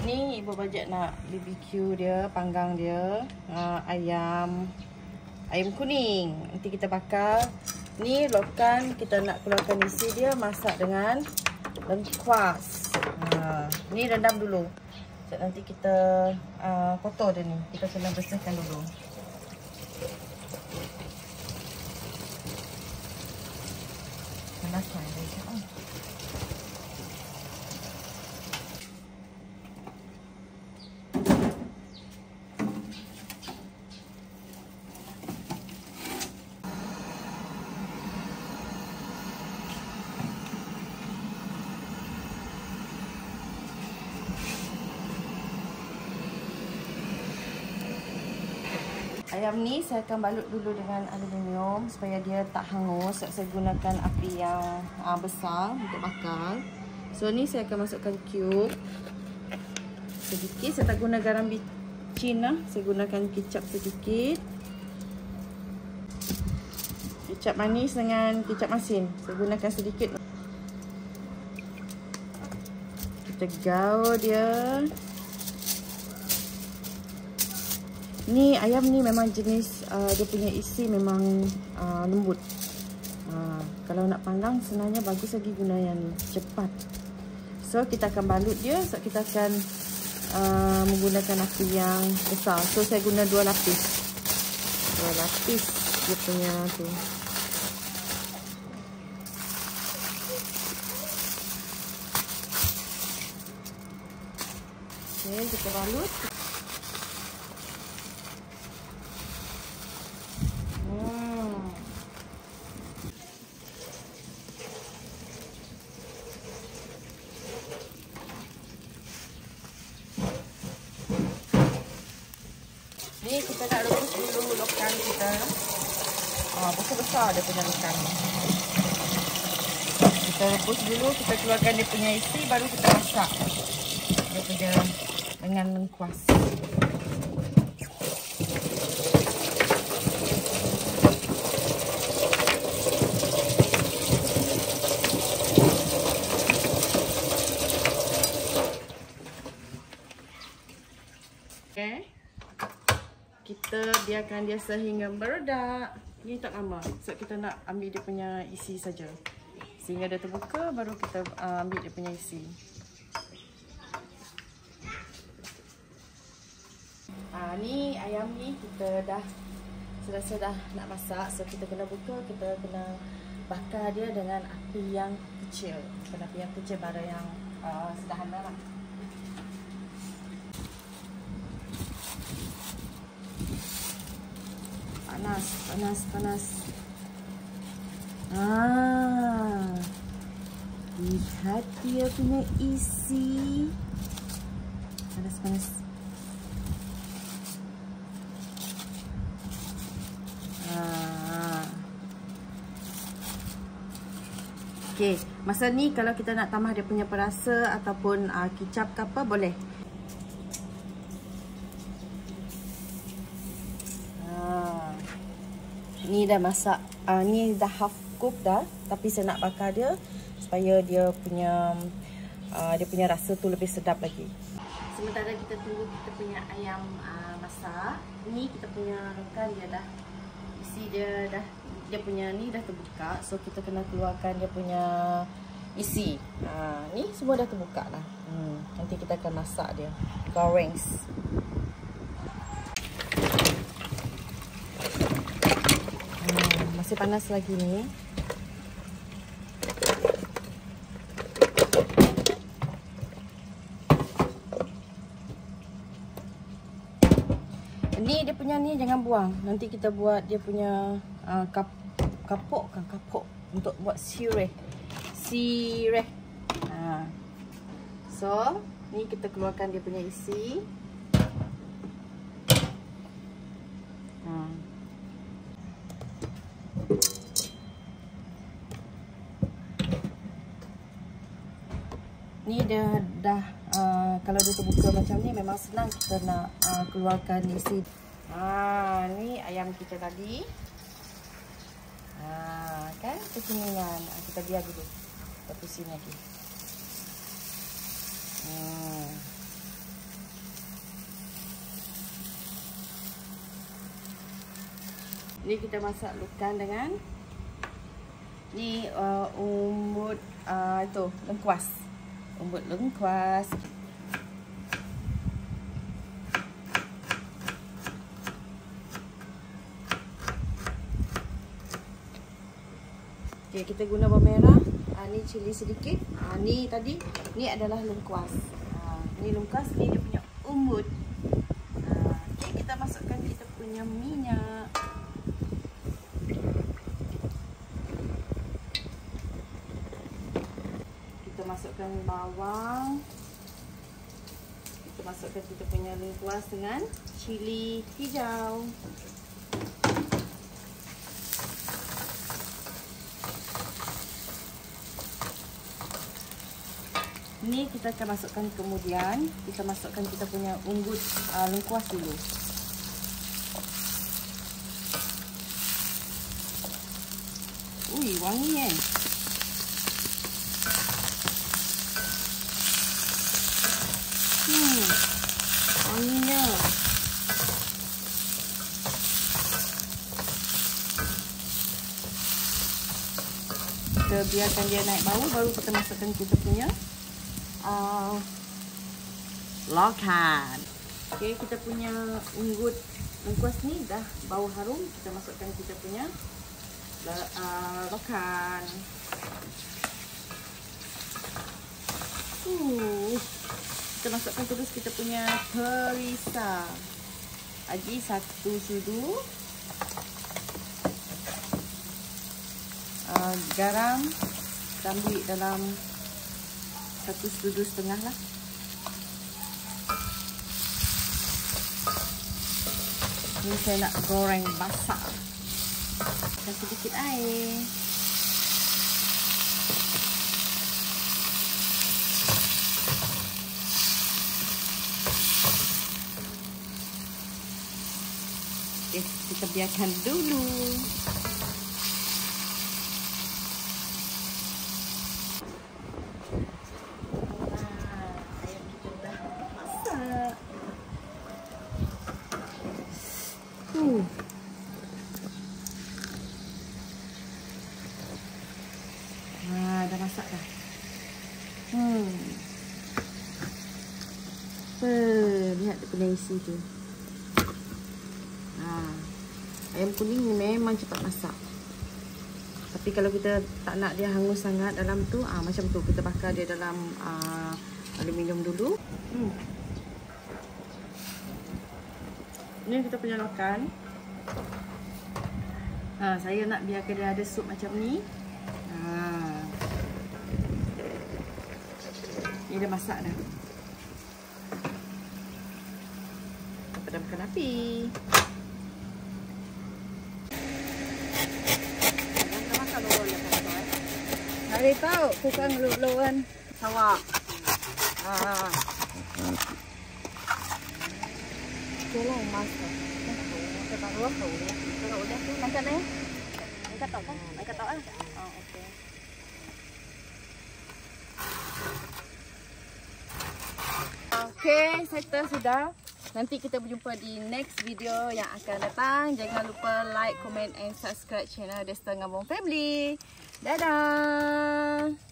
Ni ibu bajet nak BBQ dia, panggang dia, ayam kuning. Nanti kita bakar. Ni lokan kita nak keluarkan isi dia, masak dengan lengkuas. Ni rendam dulu. Nanti kita kotor dia ni. Kita kena bersihkan dulu. Panas lah dia. Ayam ni saya akan balut dulu dengan aluminium supaya dia tak hangus. Saya gunakan api yang besar untuk bakar. So ni saya akan masukkan cube sedikit. Saya tak guna garam bicin lah. Saya gunakan kicap sedikit. Kicap manis dengan kicap masin. Saya gunakan sedikit. Kita gaul dia. Ni ayam ni memang jenis dia punya isi memang lembut. Kalau nak panggang sebenarnya bagus lagi guna yang ni, cepat. So kita akan balut dia. So kita akan menggunakan api yang besar. So saya guna 2 lapis. 2 lapis dia punya tu. Okay, kita balut. Ni kita nak rebus dulu lokan kita. Besar-besar dia punya lokan. Kita rebus dulu, kita keluarkan dia punya isi, baru kita masak dia punya dengan lengkuas. Okay. Kita biarkan dia sehingga meredak. Ni tak lama. So kita nak ambil dia punya isi saja. Sehingga dia terbuka baru kita ambil dia punya isi. Ni ayam ni kita dah selesai dah nak masak. So kita kena buka, kita kena bakar dia dengan api yang kecil. Bukan api yang kecil, bara yang sederhana lah. Panas. Lihat dia punya isi. Panas. Okay, masa ni kalau kita nak tambah dia punya perasa ataupun kicap ke apa, boleh. Ni dah masak, ni dah half cook dah, tapi saya nak bakar dia supaya dia punya rasa tu lebih sedap lagi. Sementara kita tunggu kita punya ayam masak, ni kita punya lokan dia dah isi dia punya ni dah terbuka. So kita kena keluarkan dia punya isi. Ni semua dah terbuka dah. Nanti kita akan masak dia, goreng. Masih panas lagi ni. Ni dia punya ni jangan buang. Nanti kita buat dia punya kapok untuk buat sireh. So, ni kita keluarkan dia punya isi. Ni dah kalau dia terbuka macam ni memang senang kita nak keluarkan isi. Ni ayam kita tadi. Kan kekuningan. Kita biar dulu. Kita pusing lagi. Ni kita masukkan dengan ni umbut itu lengkuas. Umbut lengkuas. Okey, kita guna bawang merah. Ni cili sedikit. Ni tadi ni adalah lengkuas. Ni lengkuas, ni dia punya umbut. Okey, kita masukkan kita punya minyak. Kita masukkan bawang. Kita masukkan kita punya lengkuas dengan cili hijau. Ni kita akan masukkan, kemudian kita masukkan kita punya umbut lengkuas dulu. Ui, wangi kan? Wanginya. Kita biarkan dia naik bau, baru kita masukkan kita punya lokan. Okey, kita punya umbut lengkuas ni dah bau harum, kita masukkan kita punya lokan. Kita masukkan terus kita punya perisa. Lagi 1 sudu. Garam kita ambil dalam 1,5 sudu lah. Ini saya nak goreng basah. Dan sedikit air. Okey, kita biarkan dulu. Dah masak dah. Lihat dia punya isi tu. Ayam kuning ni memang cepat masak. Tapi kalau kita tak nak dia hangus sangat dalam tu, macam tu kita bakar dia dalam aluminium dulu. Ni kita punya lokan. Saya nak biarkan dia ada sup macam ni. Ni dah masak dah. Kita padamkan api. Hari tahu tukang luluan sawah. Kelang masak. Kita taruh tu. Kalau udah tu angkat ni. Angkat tak kan? Angkat tak ah. Okey. Okey, settle sudah. Nanti kita berjumpa di next video yang akan datang. Jangan lupa like, comment and subscribe channel Desta Ngabong Family. Dadah.